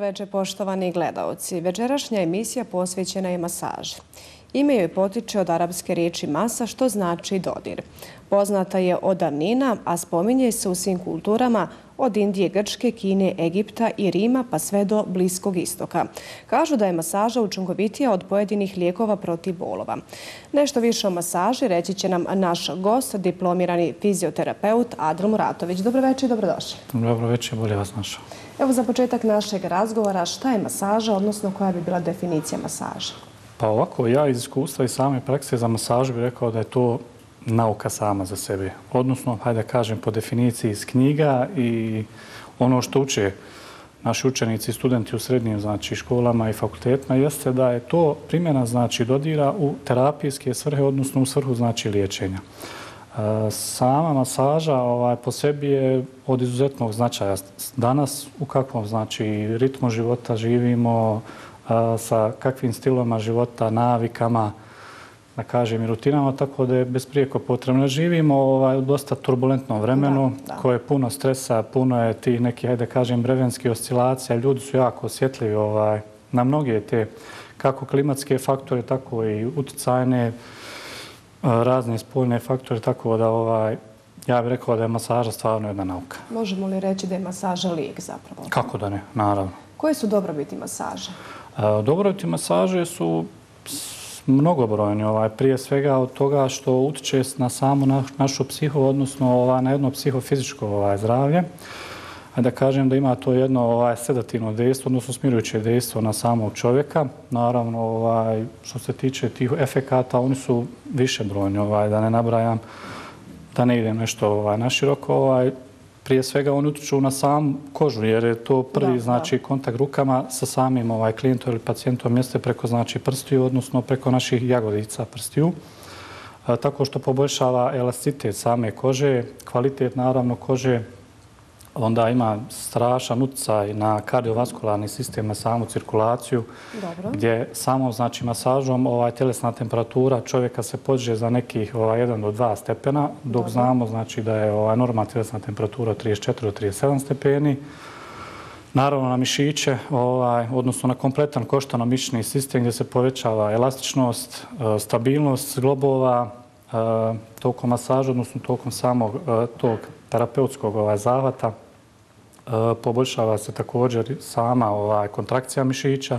večer, poštovani gledaoci. Večerašnja emisija posvećena je masaži. Ime joj potiče od arapske riječi masa, što znači dodir. Poznata je od davnina, a spominje se u svim kulturama od Indije, Grčke, Kine, Egipta i Rima pa sve do Bliskog istoka. Kažu da je masaža učinkovitija od pojedinih lijekova protiv bolova. Nešto više o masaži reći će nam naš gost, diplomirani fizioterapeut Adil Muratović. Dobro večer i dobrodošli. Dobro večer, bolje vas našao. Evo za početak našeg razgovora, šta je masaža, odnosno koja bi bila definicija masaže? Pa ovako, ja iz iskustva i same prakse za masažu bih rekao da je to nauka sama za sebe. Odnosno, hajde da kažem po definiciji iz knjiga i ono što uče naši učenici i studenti u srednjim školama i fakultetima jeste da je to primjena dodira u terapijske svrhe, odnosno u svrhu liječenja. Sama masaža po sebi je od izuzetnog značaja. Danas u kakvom ritmu života živimo, sa kakvim stiloma života, navikama, da kažem i rutinama, tako da je besprijeko potrebno. Živimo u dosta turbulentnom vremenu koje je puno stresa, puno je tih nekih, hajde da kažem, vremenskih oscilacija. Ljudi su jako osjetljivi na mnoge te kako klimatske faktore, tako i utjecajne, razne spoljne faktore, tako da ja bih rekao da je masaža stvarno jedna nauka. Možemo li reći da je masaža lijek zapravo? Kako da ne, naravno. Koje su dobrobiti masaže? Dobrobiti masaže su mnogobrojni. Prije svega od toga što utiče na samu našu psihu, odnosno na jedno psihofizičko zdravlje. Da kažem da ima to jedno sedativno dejstvo, odnosno smirujuće dejstvo na samog čovjeka. Naravno, što se tiče tih efekata, oni su višebrojni, da ne nabrajam, da ne idem nešto naširoko. Prije svega oni utiču na samu kožu jer je to prvi kontakt rukama sa samim klijentom ili pacijentom jeste preko prstiju, odnosno preko naših jagodica prstiju. Tako što poboljšava elasticitet same kože, kvalitet naravno kože, onda ima strašan utjecaj na kardiovaskularni sistem, na samu cirkulaciju, gdje samom masažom tjelesna temperatura čovjeka se podiže za nekih 1 do 2 stepena, dok znamo da je normalna tjelesna temperatura 34 do 37 stepeni. Naravno na mišiće, odnosno na kompletan koštano-mišićni sistem gdje se povećava elastičnost, stabilnost zglobova tokom masaža, odnosno tokom samog tog terapeutskog zahvata. Poboljšava se također sama kontrakcija mišića.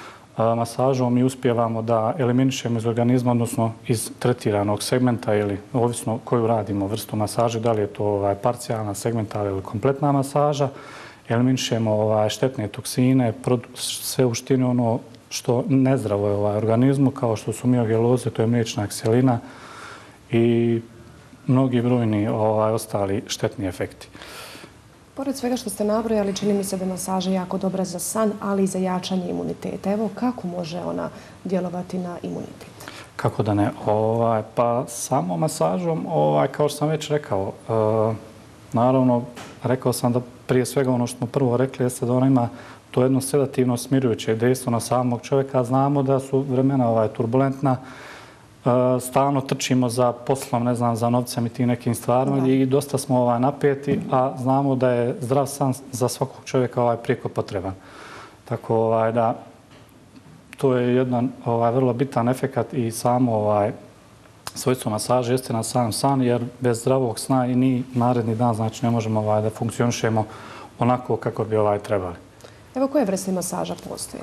Masažom mi uspijevamo da eliminišemo iz organizma, odnosno iz tretiranog segmenta ili ovisno koju radimo vrstu masaže, da li je to parcijalna, segmentalna ili kompletna masaža. Eliminišemo štetne toksine, sve uštine ono što nezdravo je organizmu, kao što su miogeloze, to je mliječna kiselina i mnogi brojni ostali štetni efekti. Pored svega što ste nabrojali, čini mi se da je masaža jako dobra za san, ali i za jačanje imuniteta. Evo, kako može ona djelovati na imunitet? Kako da ne? Pa samo masažom, kao što sam već rekao, naravno, rekao sam da prije svega ono što smo prvo rekli jeste da ona ima to jedno sedativno smirujuće dejstvo na samog čovjeka. Znamo da su vremena turbulentna, stalno trčimo za poslom, ne znam, za novcem i tim nekim stvarima i dosta smo napeti, a znamo da je zdrav san za svakog čovjeka prijeko potreban. Tako da to je jedan vrlo bitan efekat i samo svojstvo masaže jeste na sam san, jer bez zdravog sna i ni naredni dan ne možemo da funkcionišemo onako kako bi trebali. Evo, koje vrste masaža postoje?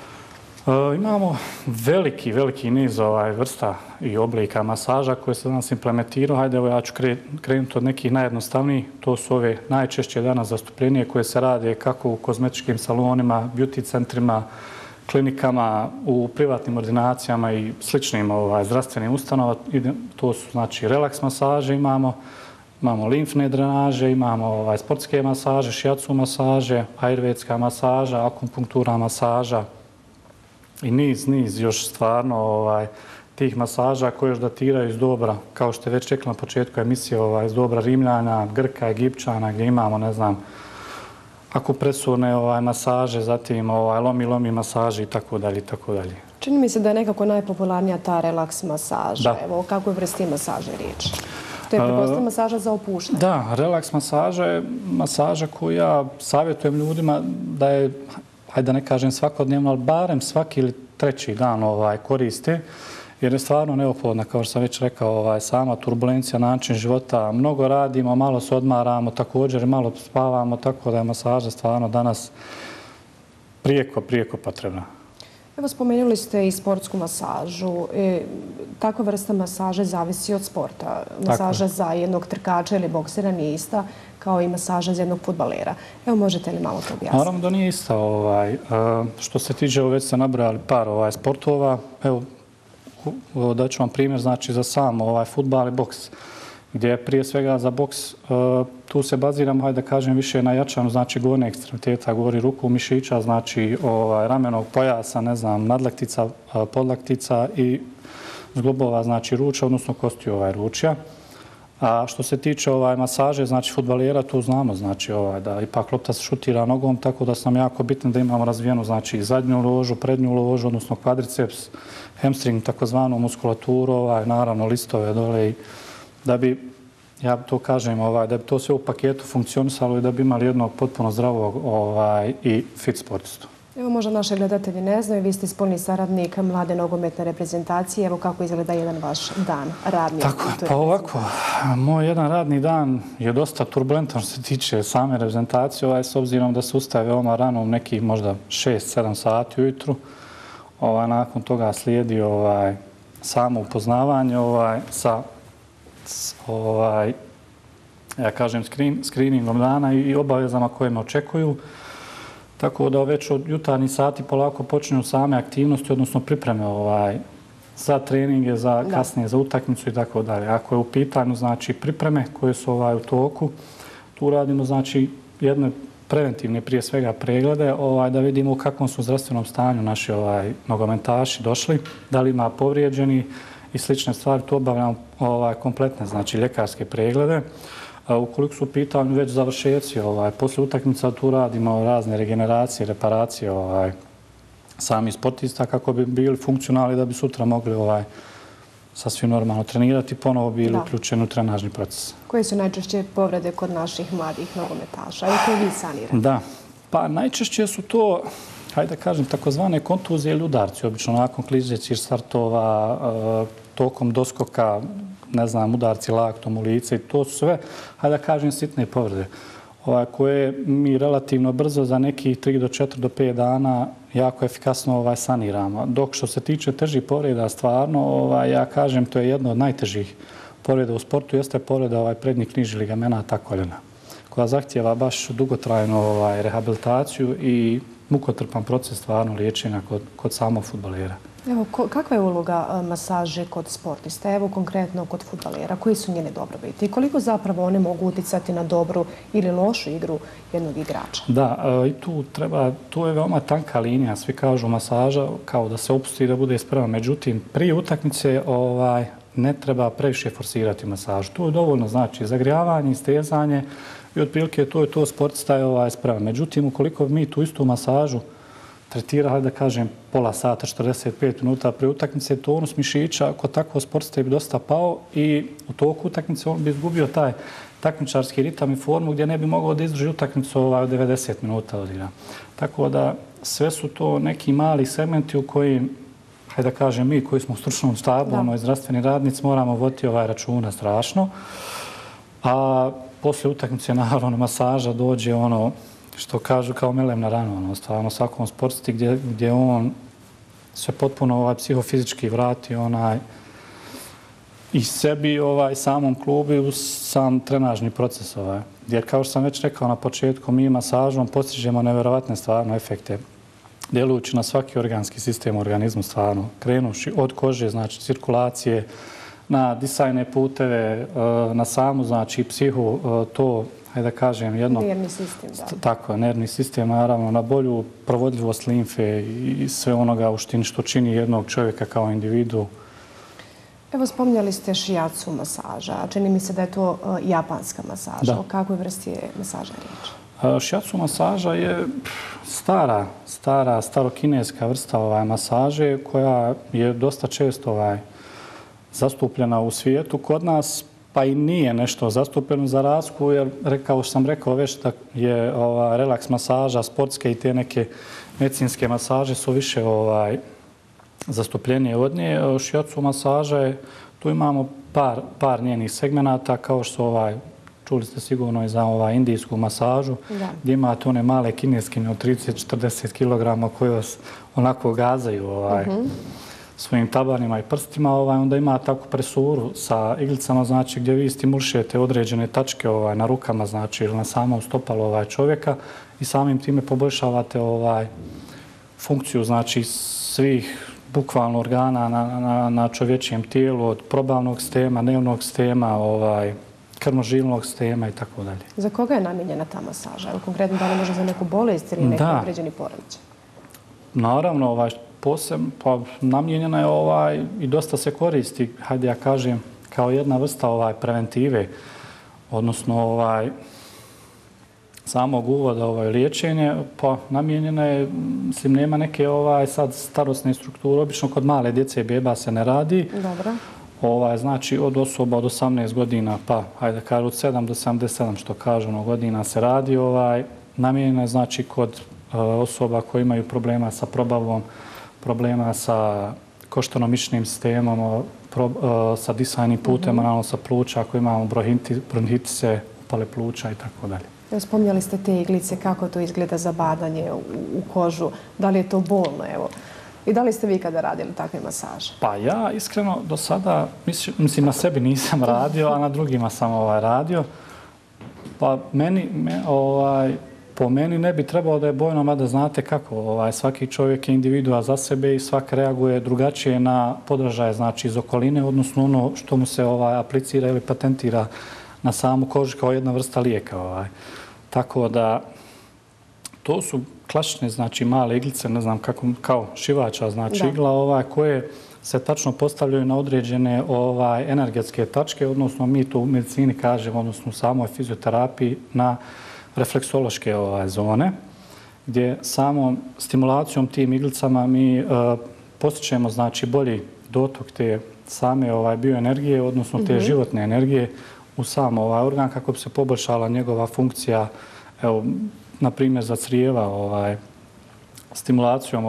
Imamo veliki niz vrsta i oblika masaža koje se danas implementiraju. Hajde, evo ja ću krenuti od nekih najjednostavnijih. To su ove najčešće danas zastupljenije koje se rade kako u kozmetičkim salonima, beauty centrima, klinikama, u privatnim ordinacijama i sličnim zdravstvenim ustanovama. To su relaks masaže imamo limfne drenaže, imamo sportske masaže, shiatsu masaže, ajurvedska masaža, akupunktura masaža i niz još stvarno tih masaža koje još datiraju iz doba, kao što je već rekla na početku emisije, iz doba Rimljana, Grka, Egipćana, gdje imamo, ne znam, akupresurne masaže, zatim lomi masaže i tako dalje. Čini mi se da je nekako najpopularnija ta relaks masaža. Evo, o kakvoj vrsti masaže je riječ? To je pretpostavljena masaža za opuštanje. Da, relaks masaža je masaža koju ja savjetujem ljudima da je hajde da ne kažem svakodnevno, ali barem svaki ili treći dan koriste, jer je stvarno neophodna, kao što sam već rekao, sama turbulencija, način života. Mnogo radimo, malo se odmaramo, također malo spavamo, tako da je masaža stvarno danas prijeko potrebna. Evo, spomenuli ste i sportsku masažu. Takva vrsta masaže zavisi od sporta. Masaža za jednog trkača ili boksera nije ista kao i masaža za jednog fudbalera. Evo, možete li malo to objasniti? Naravno da nije ista. Što se tiče, već ste nabrojali par sportova. Evo, daću vam primjer, znači za sam fudbal i boks, gdje prije svega za boks tu se baziramo, hajde da kažem, više na jačanju, znači gornje ekstremiteta, gori ruku, mišića, znači ramenog pojasa, ne znam, nadlaktica, podlaktica i zglobova, znači ruča, odnosno kostiju ručja. A što se tiče masaže, znači fudbalera, tu znamo, znači da ipak lopta se šutira nogom, tako da su nam jako bitno da imamo razvijenu, znači zadnju ložu, prednju ložu, odnosno kvadriceps, hamstring, takozvanu muskulaturu, naravno listove dole, da bi, ja to kažem, da bi to sve u paketu funkcionisalo i da bi imali jednog potpuno zdravog i fit sportistu. Evo, možda naši gledatelji ne znaju, vi ste spoljni saradnik mlade nogometne reprezentacije. Evo kako izgleda jedan vaš dan radni. Tako je, pa ovako, moj jedan radni dan je dosta turbulentan što se tiče same reprezentacije, s obzirom da se ustaje veoma rano, nekih možda 6-7 sati ujutru. Nakon toga slijedi samo upoznavanje sa ja kažem screeningom dana i obavezama koje me očekuju. Tako da već od jutarnjih sati polako počinju same aktivnosti, odnosno pripreme za treninge, kasnije za utakmicu i tako dalje. Ako je u pitanju, znači, pripreme koje su u toku, tu radimo, znači, jedne preventivne prije svega preglede, da vidimo u kakvom su zdravstvenom stanju naši nogometaši došli, da li ima povrijeđeni i slične stvari. Tu obavljamo kompletne, znači, ljekarske preglede. Ukoliko su u pitanju već završeci, poslije utakmica tu radimo razne regeneracije, reparacije sami sportista kako bi bili funkcionalni da bi sutra mogli sasvim normalno trenirati i ponovo bili uključeni u trenažni proces. Koje su najčešće povrede kod naših mladih nogometaša i koje vi sanirate? Da, pa najčešće su to, hajde da kažem, takozvane kontuzije ili udarci, obično nakon klizećih startova, tokom doskoka, ne znam, udarci laktom u lice i to su sve, hajde da kažem, sitne povrede koje mi relativno brzo za nekih 3 do 4 do 5 dana jako efikasno saniramo. Dok što se tiče težih povreda, stvarno, ja kažem, to je jedno od najtežih povreda u sportu, jeste povreda prednjih knjižnih ligamenata koljena, koja zahtijeva baš dugotrajnu rehabilitaciju i mukotrpan proces stvarno liječenja kod samog fudbalera. Evo, kakva je uloga masaže kod sportista? Evo, konkretno kod fudbalera. Koji su njene dobrobiti? I koliko zapravo one mogu uticati na dobru ili lošu igru jednog igrača? Da, i tu je veoma tanka linija. Svi kažu masaža kao da se opusti i da bude spreman. Međutim, prije utakmice ne treba previše forsirati masažu. Tu je dovoljno, znači, zagrijavanje, stezanje i otprilike to je to, sportista je spreman. Međutim, ukoliko mi tu istu masažu tretira, da kažem, pola sata, 45 minuta prije utakmice, tonus mišića kod takvog sportista bi dosta pao i u toku utakmice on bi izgubio taj takmičarski ritam i formu gdje ne bi mogao da izdrži utakmicu od 90 minuta odigra. Tako da sve su to neki mali segmenti u kojim, hajde da kažem, mi koji smo u stručnom štabu, zdravstveni radnici, moramo voditi računa strašno. A poslije utakmice, naravno, masaža dođe što kažu kao melem na ranu, stvarno svakom sportisti gdje on se potpuno psihofizički vrati i sebi, samom klubu i u sam trenažni proces. Jer kao što sam već rekao na početku, mi masažom postižemo nevjerovatne stvarno efekte, djelujući na svaki organski sistem u organizmu stvarno, krenuši od kože, znači cirkulacije, na disajne puteve, na samu, znači psihu, to, hajde da kažem, jedno... Nervni sistem, da. Tako je, nervni sistem, naravno, na bolju provodljivost limfe i sve onoga što čini jednog čovjeka kao individu. Evo, spominjali ste shiatsu masaža. Čini mi se da je to japanska masaža. O kakvoj vrsti je masaža riječ? Shiatsu masaža je starokineska vrsta masaže koja je dosta često zastupljena u svijetu. Kod nas pa i nije nešto zastupljeno za razliku, jer kao što sam rekao već da je relaks masaža, sportske i te neke medicinske masaže su više zastupljenije od nje. Shiatsu masaža je, tu imamo par njenih segmenata, kao što čuli ste sigurno i za indijsku masažu, gdje imate one male kineskinje od 30-40 kg koje vas onako gazaju svojim tabanima i prstima. Onda ima takvu presuru sa iglicama, znači gdje vi stimulišete određene tačke na rukama, znači ili na samom stopalu čovjeka i samim time poboljšavate funkciju, znači svih bukvalno organa na čovječjem tijelu, od probavnog sistema, nervnog sistema, krvnožilnog sistema i tako dalje. Za koga je namijenjena ta masaža? Evo konkretno, da li može za neku bolest ili neki određeni poremećaj? Naravno, posebno namijenjena je i dosta se koristi, hajde ja kažem, kao jedna vrsta preventive, odnosno samog uvoda liječenje, pa namijenjena je, mislim, nema neke sad starosne strukture, obično kod male djece i beba se ne radi. Dobro. Znači od osoba od 18 godina, pa hajde kažu od 7 do 77 što kažu godina se radi. Namijenjena je znači kod osoba koji imaju problema sa probavom, problema sa koštano-mišićnim sistemom, sa disajnim putem, analno sa pluća, ako imamo bronhitise, upale pluća i tako dalje. Spominjali ste te iglice, kako to izgleda zabadanje u kožu, da li je to bolno, evo? I da li ste vi kada radili takve masaže? Pa ja iskreno do sada, mislim na sebi nisam radio, a na drugima sam radio. Pa po meni ne bi trebalo da je bojno, mada znate kako, svaki čovjek je individua za sebe i svak reaguje drugačije na podražaje, znači iz okoline, odnosno ono što mu se aplicira ili patentira na samu kožu kao jedna vrsta lijeka. Tako da to su klasične, znači male iglice, ne znam kako, kao šivača, znači igla koje se tačno postavljaju na određene energetske tačke, odnosno mi to u medicini kažemo, odnosno u samoj fizioterapiji na refleksološke zone, gdje samom stimulacijom tim iglicama mi postičemo, znači, bolji dotok te same bioenergije, odnosno te životne energije u sam organ kako bi se poboljšala njegova funkcija, evo, na primjer za crijeva, stimulacijom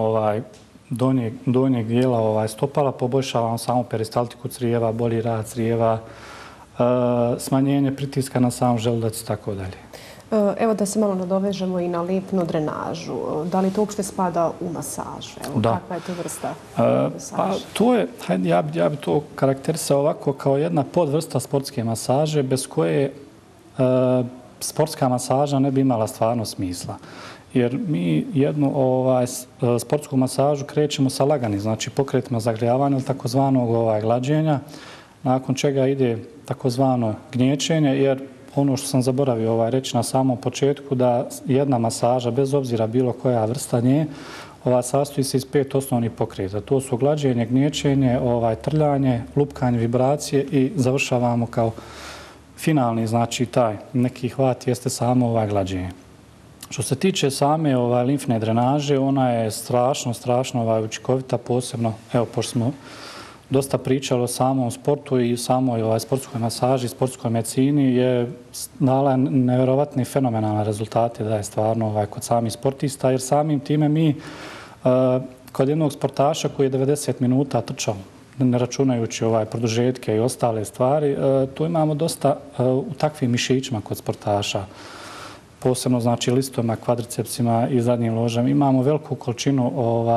donjeg dijela stopala poboljšava samu peristaltiku crijeva, bolji rad crijeva, smanjenje pritiska na sam želudac i tako dalje. Evo da se malo nadovežemo i na limfnu drenažu. Da li to uopšte spada u masažu? Da. Kakva je to vrsta masaže? Pa to je, ja bi to karakterisao ovako kao jedna podvrsta sportske masaže bez koje sportska masaža ne bi imala stvarno smisla. Jer mi jednu sportsku masažu krećemo sa laganim, znači pokretima zagrijavanja ili takozvanog glađenja, nakon čega ide takozvano gnječenje, jer ono što sam zaboravio reći na samom početku, da jedna masaža, bez obzira bilo koja vrsta nje, sastoji se iz 5 osnovnih pokreta. To su glađenje, gnječenje, trljanje, lupkanje, vibracije i završavamo kao finalni, znači taj neki hvat jeste samo glađenje. Što se tiče same limfne drenaže, ona je strašno učinkovita, posebno, evo, pošto smo dosta pričali o samom sportu i samoj sportskoj masaži, sportskoj medicini, je dala nevjerovatni fenomenalne rezultate da je stvarno kod samih sportista, jer samim time mi kod jednog sportaša koji je 90 minuta trčao, ne računajući produžetke i ostale stvari, tu imamo dosta u takvim mišićima kod sportaša, posebno znači listovima, kvadricepsima i zadnjim ložama. Imamo veliku količinu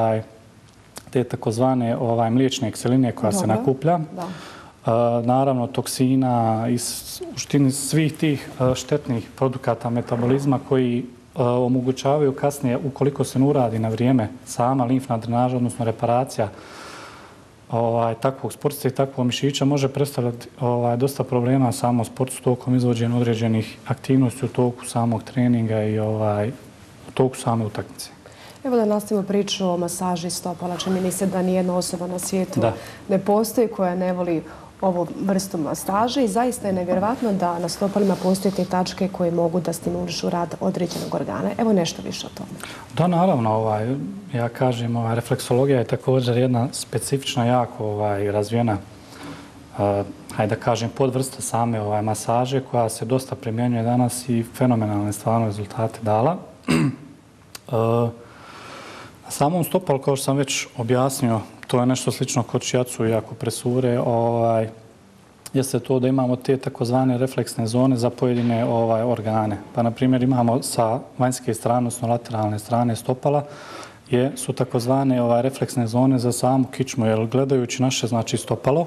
te takozvane mliječne kiseline koja se nakuplja. Naravno, toksina i uštini svih tih štetnih produkata metabolizma koji omogućavaju kasnije, ukoliko se ne uradi na vrijeme sama limfna drenaža, odnosno reparacija takvog sportista i takvog mišića, može predstavljati dosta problema samo sportu tokom izvođenja određenih aktivnosti u toku samog treninga i u toku same utakmice. Evo da nastavimo priču o masaži stopala. Čini mi se da nijedna osoba na svijetu ne postoji koja ne voli ovu vrstu masaže i zaista je nevjerovatno da na stopalima postoje te tačke koje mogu da stimulišu rad određenog organa. Evo nešto više o tome. Da, naravno. Ja kažem, refleksologija je također jedna specifična, jako razvijena hajde da kažem, podvrsta same masaže koja se dosta primjenjuje danas i fenomenalne stvarno rezultate dala. Na samom stopalu, kao što sam već objasnio, to je nešto slično kod šijacu i akupresure, jeste to da imamo te takozvane refleksne zone za pojedine organe. Pa, na primjer, imamo sa vanjske strane, odnosno lateralne strane stopala, su takozvane refleksne zone za samu kičmu, jer gledajući naše, znači, stopalo,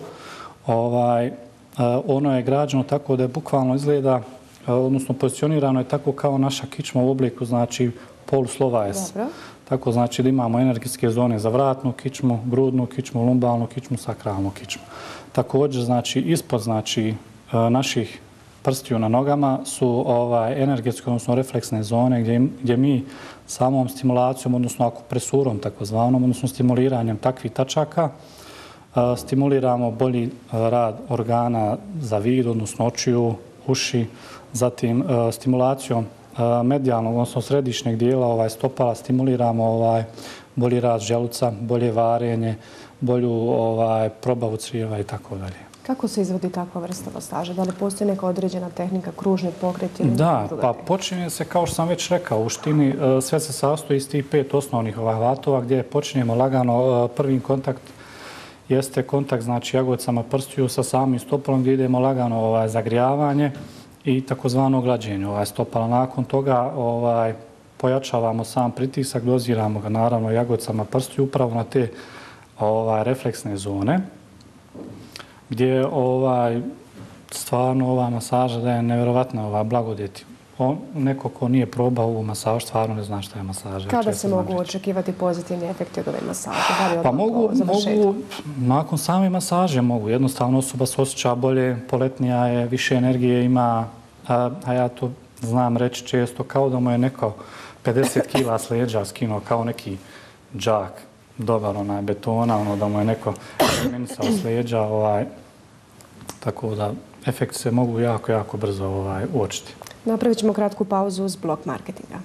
ono je građeno tako da je bukvalno izgleda, odnosno pozicionirano je tako kao naša kičma u obliku, znači, poluslova S. Tako znači da imamo energetske zone za vratnu kičmu, grudnu kičmu, lumbalnu kičmu, sakralnu kičmu. Također, znači, ispod, znači, naših prstiju na nogama su energetske, odnosno refleksne zone gdje mi samom stimulacijom, odnosno akupresurom takozvanom, odnosno stimuliranjem takvih tačaka, stimuliramo bolji rad organa za vid, odnosno očiju, uši, zatim stimulacijom medijalnog, odnosno središnjeg dijela stopala stimuliramo bolji rad želuca, bolje varenje, bolju probavu crijeva i tako dalje. Kako se izvodi takva vrsta masaže? Da li postoji neka određena tehnika, kružni pokret ili da, druga pa tehnika? počinje se, kao što sam već rekao, u štini sve se sastoji iz tih 5 osnovnih vatova gdje počinjemo lagano. Prvi kontakt jeste kontakt, znači, jagocama prstiju sa samim stopalom gdje idemo lagano zagrijavanje i takozvano glađenje stopala. Nakon toga pojačavamo sam pritisak, doziramo ga naravno jagocama prstiju upravo na te refleksne zone gdje stvarno ova masaža daje nevjerovatno blagodjeti. Neko ko nije probao ovu masažu stvarno ne zna šta je masaža. Kada se mogu očekivati pozitivni efekti od ove masaže? Pa mogu, nakon same masaže mogu. Jednostavno osoba se osjeća bolje, poletnija je, više energije ima, a ja to znam reći često kao da mu je neko 50 kila s leđa skinuo, kao neki džak, dobar betona, da mu je neko menisao s leđa, tako da efekti se mogu jako, jako brzo uočiti. Napravit ćemo kratku pauzu uz blok marketinga.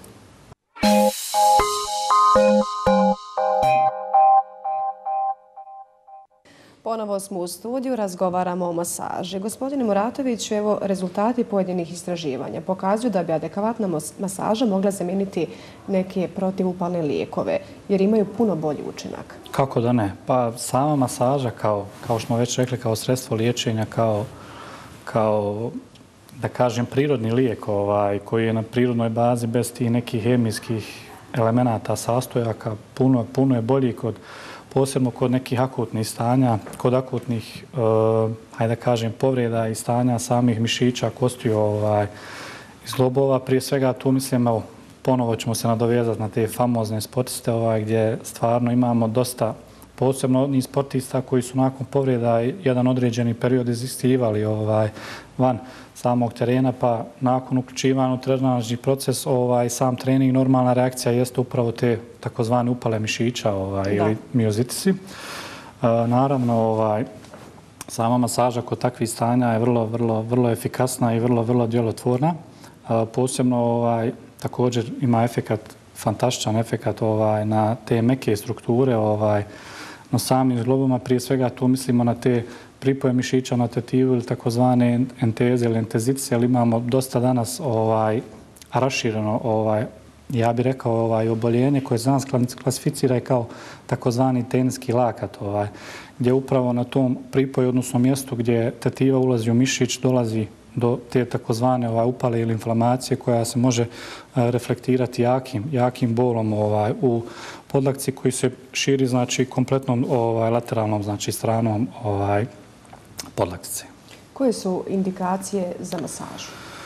Ponovo smo u studiju, razgovaramo o masaži. Gospodine Muratoviću, evo rezultati pojedinih istraživanja pokazuju da bi adekvatna masaža mogla zamijeniti neke protivupalne lijekove, jer imaju puno bolji učinak. Kako da ne? Pa sama masaža, kao što smo već rekli, kao sredstvo liječenja, kao da kažem prirodni lijek koji je na prirodnoj bazi bez tih nekih hemijskih elemenata, sastojaka, puno je bolji posebno kod nekih akutnih stanja, kod akutnih, hajde da kažem, povreda i stanja samih mišića, kostiju i zglobova. Prije svega tu mislim, ponovo ćemo se nadovezati na te famozne sportiste gdje stvarno imamo dosta, posebno ni sportista koji su nakon povreda jedan određeni period izistivali van samog terena, pa nakon uključivanja u trenažni proces, sam trening, normalna reakcija jeste upravo te takozvane upale mišića ili miozitisi. Naravno, sama masaža kod takvih stanja je vrlo efikasna i vrlo djelotvorna. Posebno također ima fantastičan efekat na te meke strukture, na samim zglobovima. Prije svega tu mislimo na te pripoje mišića na tetivu ili takozvane enteze ili entezitice, ali imamo dosta danas rašireno, ja bih rekao, oboljenje koje se danas klasificira kao takozvani teniski lakat, gdje upravo na tom pripoju, odnosno mjestu gdje tetiva ulazi u mišić, dolazi do te takozvane upale ili inflamacije koja se može reflektirati jakim bolom u podlakci koji se širi, znači, kompletnom lateralnom, znači, stranom podlaktice. Koje su indikacije za masažu?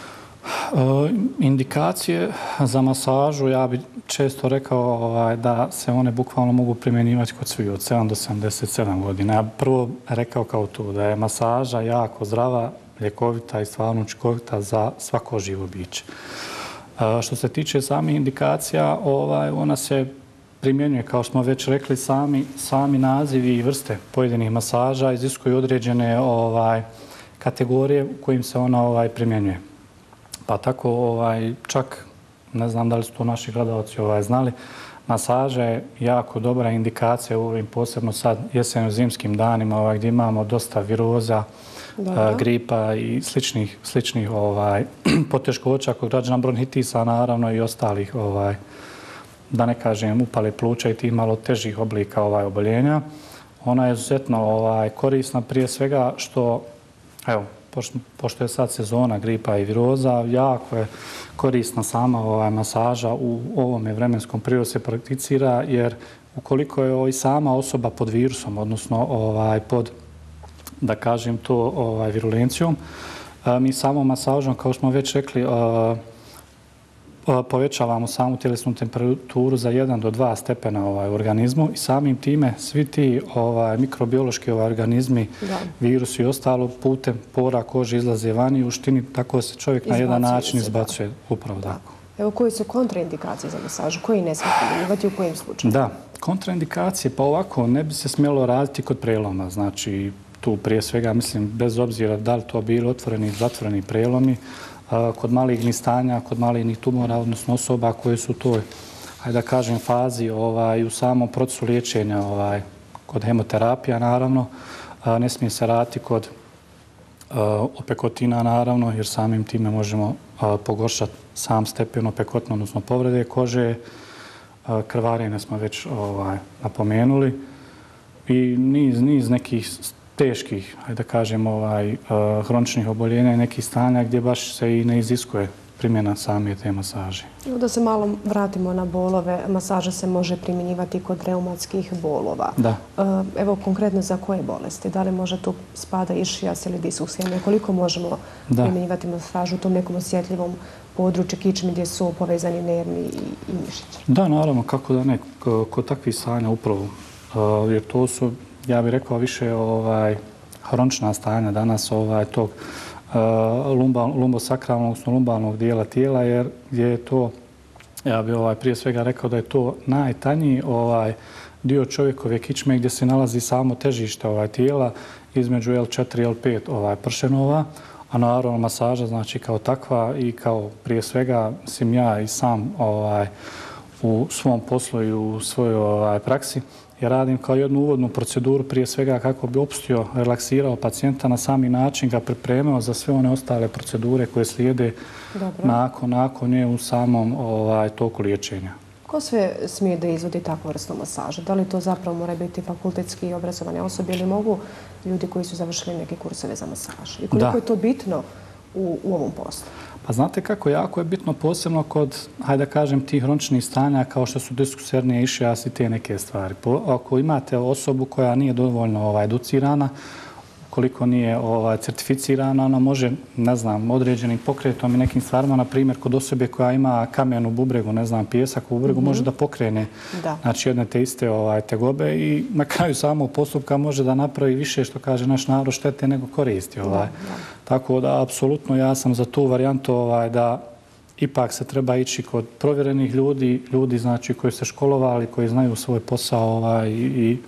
Indikacije za masažu, ja bih često rekao da se one bukvalno mogu primjenjivati kod svih od 7 do 77 godina. Ja bih prvo rekao kao tu da je masaža jako zdrava, ljekovita i stvarno učinkovita za svako živo biće. Što se tiče samih indikacija, ona se primjenjuje, kao smo već rekli, sami nazivi i vrste pojedinih masaža iziskuju određene kategorije u kojim se ona primjenjuje. Pa tako čak, ne znam da li su to naši gledalci znali, Masaža je jako dobra indikacija u ovim posebno sad jesenjo-zimskim danima gdje imamo dosta viroza, gripa i sličnih poteškoća kod građana, bronhitisa naravno i ostalih, da ne kažem, upale pluća i tih malo težih oblika oboljenja. Ona je izuzetno korisna prije svega što, evo, pošto je sad sezona gripa i viroza, jako je korisna sama masaža u ovome vremenskom periodu se prakticira, jer ukoliko je i sama osoba pod virusom, odnosno pod, da kažem to, virulencijom, mi samom masažom, kao smo već rekli, povećavamo samu tjelesnu temperaturu za 1 do 2 stepena u organizmu i samim time svi ti mikrobiološki organizmi, virusi i ostalo putem pora kože izlaze van i u štini tako se čovjek na jedan način izbacuje. Upravo tako. Evo, koji su kontraindikacije za masažu? Koji ne smije primjenjivati u kojim slučaju? Da, kontraindikacije, pa ovako ne bi se smjelo raditi kod preloma. Znači, tu prije svega, mislim, bez obzira da li to bili otvoreni ili zatvoreni prelomi, kod malignih stanja, kod malignih tumora, odnosno osoba koje su u toj, da kažem, fazi u samom procesu liječenja, kod hemoterapija, naravno, ne smije se raditi kod opekotina, naravno, jer samim time možemo pogoršati sam stepen opekotna, odnosno povrede kože, krvarenje smo već napomenuli i niz nekih teških, da kažem, hroničnih oboljenja i nekih stanja gdje baš se i ne iziskuje primjena same te masaže. Da se malo vratimo na bolove, masaža se može primjenjivati kod reumatskih bolova. Da. Evo, konkretno za koje bolesti? Da li može tu spada išijas ili diskusija? Koliko možemo primjenjivati masažu u tom nekom osjetljivom području kičmi gdje su povezani nervi i mišići? Da, naravno, kako da ne. Kod takvih stanja upravo. Jer to su, ja bih rekao, više hronična stanja danas tog lumbosakralnog, odnosno lumbalnog dijela tijela, jer gdje je to, ja bih prije svega rekao da je to najtanji dio čovjekove kičme gdje se nalazi samo težište tijela između L4 i L5 pršenova, a naravno masaža znači kao takva i kao prije svega, mislim ja i sam u svom poslu i u svojoj praksi, ja radim kao jednu uvodnu proceduru prije svega kako bi opustio, relaksirao pacijenta na sami način, ga pripremao za sve one ostale procedure koje slijede nakon nje u samom toku liječenja. Ko sve smije da izvodi takvu vrstu masaža? Da li to zapravo mora biti fakultetski obrazovane osobe ili mogu ljudi koji su završili neke kurseve za masaž? I koliko je to bitno u ovom poslu? Pa znate kako, jako je bitno posebno kod, hajde da kažem, tih hroničnih stanja kao što su diskus hernije, išijas i te neke stvari. Ako imate osobu koja nije dovoljno educirana, koliko nije certificirana, ona može, ne znam, određenim pokretom i nekim stvarima, na primjer, kod osobe koja ima kamen u bubregu, ne znam, pijesak u bubregu, može da pokrene znači jedne te iste tegobe i na kraju samog postupka može da napravi više, što kaže naš narod, štete nego koristi. Tako da, apsolutno, ja sam za tu varijantu da ipak se treba ići kod provjerenih ljudi znači koji se školovali, koji znaju svoj posao i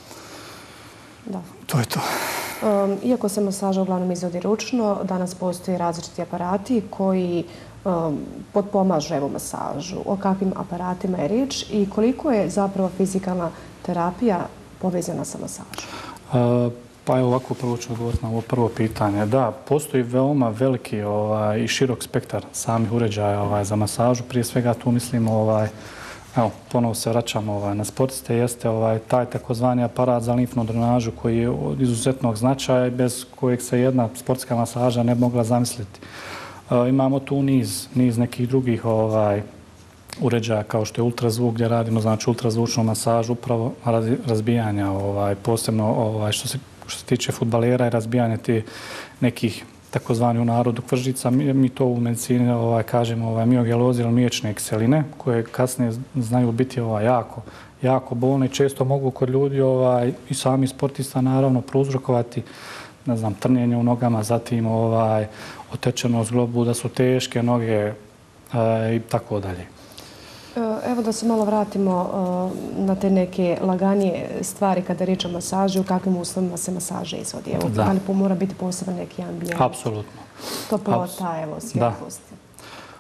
to je to. Iako se masaža uglavnom izvodi ručno, danas postoje različiti aparati koji potpomažu masažu. O kakvim aparatima je riječ i koliko je zapravo fizikalna terapija povezana sa masažom? Pa evo ovako, prvo ću odgovoriti na ovo prvo pitanje. Da, postoji veoma veliki i širok spektar samih uređaja za masažu. Prije svega tu mislimo, evo, ponovo se vraćamo na sportiste, jeste taj takozvani aparat za limfnu drenažu koji je od izuzetnog značaja i bez kojeg se jedna sportska masaža ne bi mogla zamisliti. Imamo tu niz nekih drugih uređaja kao što je ultrazvuk gdje radimo znači ultrazvučnu masažu upravo radi razbijanja posebno što se tiče fudbalera i razbijanja te nekih takozvani u narodu kvržica. Mi to u medicini kažemo miogelozi ili mliječne kiseline koje kasnije znaju biti jako bolne i često mogu kod ljudi i sami sportista naravno prouzrokovati ne znam, trnjenje u nogama, zatim otečenost zglobu, da su teške noge i tako dalje. Evo da se malo vratimo na te neke laganije stvari kada je riječ o masaži, u kakvim uslovima se masaža izvodi. Evo, da li mora biti poseban neki ambijent? Apsolutno. Toplota, evo, svjetlost.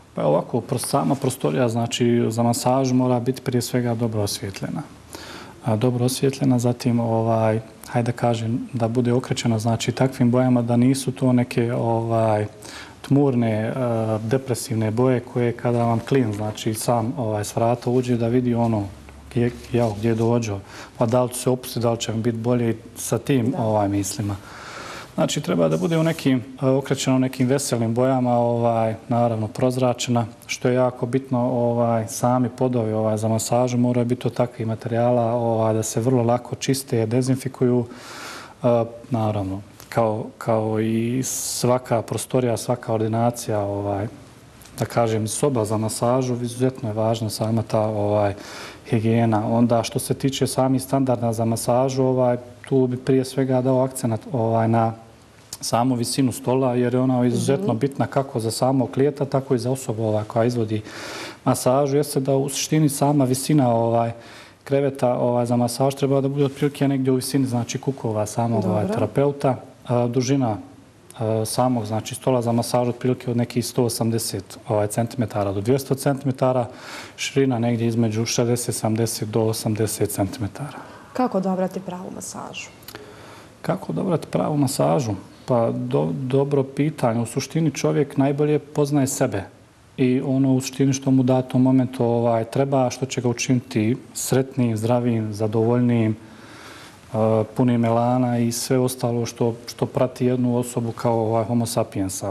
Pa ovako, sama prostorija, znači za masažu mora biti prije svega dobro osvjetljena. Dobro osvjetljena, zatim, hajde kažem, da bude okrećena, znači takvim bojama da nisu to neke tmurne, depresivne boje koje kada vam klijent, znači sam s vrata uđe da vidi ono gdje dođe, pa da li će se opustiti, da li će vam biti bolje sa tim mislima. Znači, treba da bude okrećeno u nekim veselim bojama, naravno prozračena, što je jako bitno, sami podovi za masažu moraju biti od takvih materijala da se vrlo lako čiste, dezinfikuju, naravno, kao i svaka prostorija, svaka ordinacija, da kažem, soba za masažu, izuzetno je važna sama ta higijena. Onda, što se tiče samih standarda za masažu, tu bi prije svega dao akcenat na samu visinu stola, jer je ona izuzetno bitna kako za samog klijenta, tako i za osobu koja izvodi masažu. Jeste da u suštini sama visina kreveta za masaž treba da bude otprilike negdje u visini, znači kukova samog terapeuta. Dužina samog, znači stola za masaž otprilike od nekih 180 cm do 200 cm, širina negdje između 60-70 do 80 cm. Kako odabrati pravu masažu? Kako odabrati pravu masažu? Pa dobro pitanje. U suštini čovjek najbolje poznaje sebe i ono u suštini što mu datom momentu treba, što će ga učiniti sretnijim, zdravijim, zadovoljnijim, punim elana i sve ostalo što prati jednu osobu kao homo sapiensa.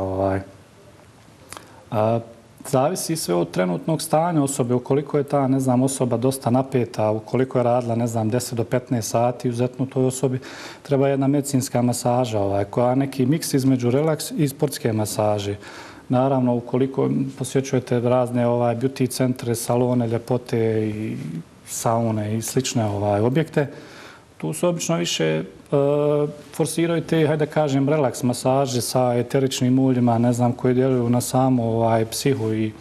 Zavisi sve od trenutnog stanja osobe, ukoliko je ta, osoba dosta napeta, ukoliko je radila, 10 do 15 sati, izuzetno toj osobi treba jedna medicinska masaža, koja je neki miks između relaks i sportske masaže. Naravno, ukoliko posjećujete razne beauty centre, salone, ljepote i saune i slične objekte, tu se obično više forsiraju te, hajde da kažem, relaks masaže sa eteričnim uljima, koji djeluju na samu psihu i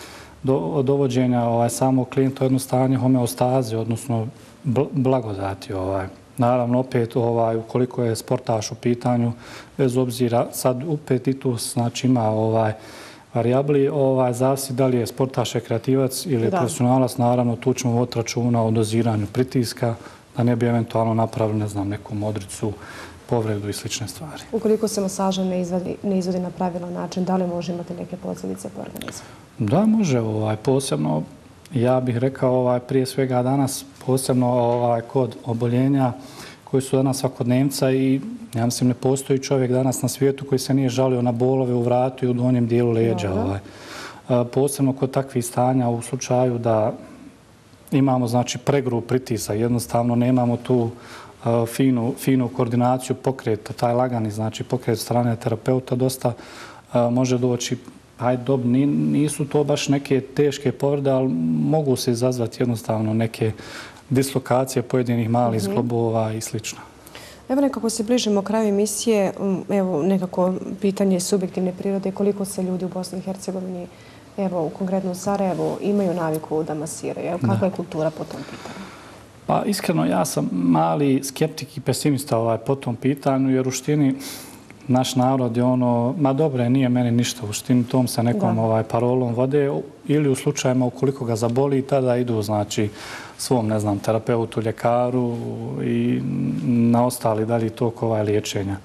dovođenja samog klijenta u jedno stanje homeostaze, odnosno blagodati. Naravno, opet, ukoliko je sportaš u pitanju, bez obzira, sad opet i tu znači ima varijabli, zavisi da li je sportaš rekreativac ili profesionalac, naravno, tu ćemo voditi računa o doziranju pritiska, da ne bi eventualno napravili, neku modricu, povredu i slične stvari. Ukoliko se masaža ne izvodi na pravilan način, da li može imati neke posljedice po organizmu? Da, može. Posebno, ja bih rekao, prije svega danas, posebno kod oboljenja koji su danas svakodnevca i, ja mislim, ne postoji čovjek danas na svijetu koji se nije žalio na bolove u vratu i u donjem dijelu leđa. Posebno kod takvih stanja u slučaju da imamo, znači, pregrub pritisak, jednostavno nemamo tu finu koordinaciju pokreta, taj lagani, znači, pokret strane terapeuta dosta može doći, nisu to baš neke teške povrede, ali mogu se izazvati jednostavno neke dislokacije pojedinih malih zglobova i slično. Evo nekako se bližimo kraju emisije, evo nekako pitanje subjektivne prirode, koliko se ljudi u Bosni i Hercegovini, evo konkretno u Sarajevu, imaju naviku da masiraju. Kakva je kultura po tom pitanju? Pa iskreno, ja sam mali skeptik i pesimista po tom pitanju, jer u štini naš narod je ono, ma dobre, nije meni ništa, u štini tom se nekom parolom vode ili u slučajima ukoliko ga zaboli, tada idu, znači, svom, terapeutu, ljekaru i na ostali dalje tokova liječenja.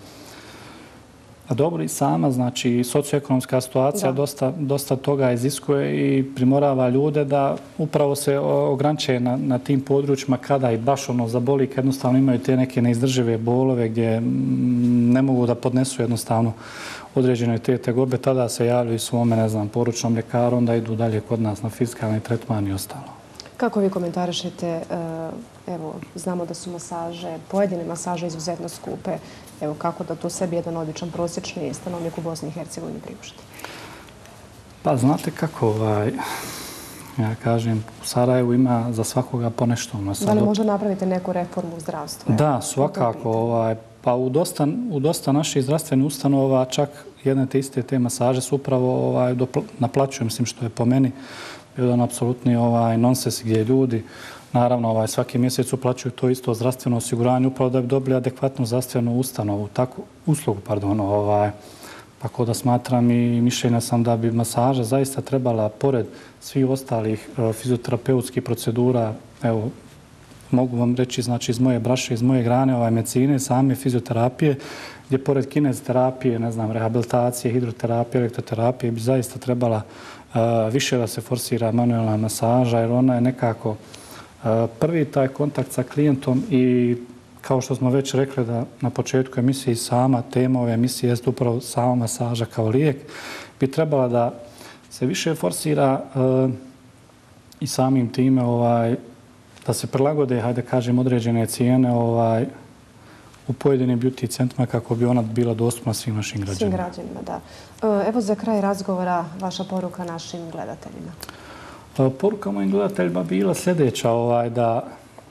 A dobro i sama, znači, socioekonomska situacija dosta toga iziskuje i primorava ljude da upravo se ograniče na tim područjima kada i baš ono zaboli, kad jednostavno imaju te neke neizdržive bolove gdje ne mogu da podnesu jednostavno određene te tegobe, tada se javljaju svome, poručnom ljekaru, onda idu dalje kod nas na fiskalni tretman i ostalo. Kako vi komentarišete, evo, znamo da su masaže, pojedine masaže izuzetno skupe, evo, kako da to sebi jedan običan prosječni stanovnik u Bosni i Hercegovini priušti? Pa znate kako, ja kažem, u Sarajevu ima za svakoga po nešto. Da li možda napravite neku reformu u zdravstvu? Da, svakako. Pa u dosta naših zdravstvenih ustanova čak jedne te iste te masaže su upravo naplaćuju, mislim, što je po meni jedan apsolutni nonsens gdje ljudi naravno svaki mjesec uplaćuju to isto zdravstveno osiguranje upravo da bi dobili adekvatnu zdravstvenu ustanovu, uslugu, Tako da smatram i mišljenja sam da bi masaža zaista trebala, pored svih ostalih fizioterapeutskih procedura, evo, mogu vam reći, znači, iz moje braše, iz moje grane medicine, same fizioterapije, gdje pored kineziterapije, ne znam, rehabilitacije, hidroterapije, elektroterapije, bi zaista trebala više da se forsira manuelna masaža, jer ona je nekako prvi taj kontakt sa klijentom i kao što smo već rekli da na početku emisije sama tema ove emisije jest upravo sama masaža kao lijek, bi trebala da se više forsira i samim time da se prilagode, hajde kažem, određene cijene u pojedinim beauty centrima kako bi ona bila dostupna svim našim građanima. Svim građanima, da. Evo za kraj razgovora vaša poruka našim gledateljima. Poruka mojim gledateljima bila sljedeća, da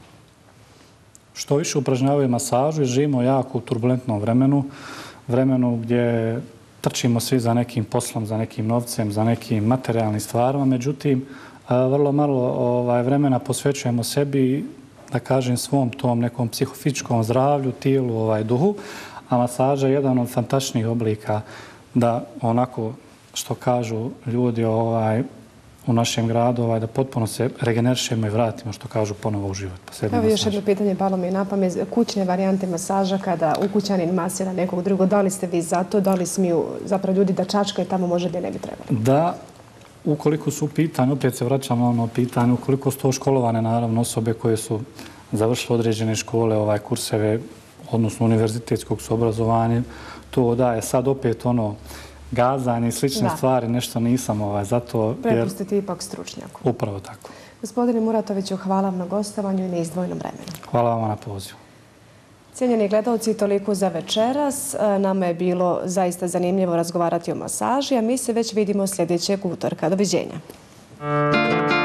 što više upražnjavaju masažu jer živimo jako u turbulentnom vremenu gdje trčimo svi za nekim poslom, za nekim novcem, za nekim materijalnim stvarima. Međutim, vrlo malo vremena posvećujemo sebi, da kažem, svom tom nekom psihofizičkom zdravlju, tijelu, duhu, a masaža je jedan od fantastičnih oblika da onako što kažu ljudi u našem gradu, da potpuno se regenerišemo i vratimo, što kažu, ponovo u život. Evo još jedno pitanje palo mi je na pamet. Kućne varijante masaža kada ukućanin masira nekog drugog, da li ste vi za to, da li smiju zapravo ljudi da čačkaju tamo može gdje ne bi trebalo? Da, ukoliko su u pitanju, opet se vraćam na ono pitanje, ukoliko su to školovane, naravno, osobe koje su završile određene škole, kurseve, odnosno univerzitetskog su obrazovanja, to daje sad opet gazanje i slične stvari, nešto nisam za to. Prepustiti ipak stručnjaku. Upravo tako. Gospodine Muratoviću, hvala vam na gostovanju i na izdvojenom vremenu. Hvala vam na pozivu. Cijenjeni gledalci, toliko za večeras. Nama je bilo zaista zanimljivo razgovarati o masaži, a mi se već vidimo sljedećeg utorka. Doviđenja.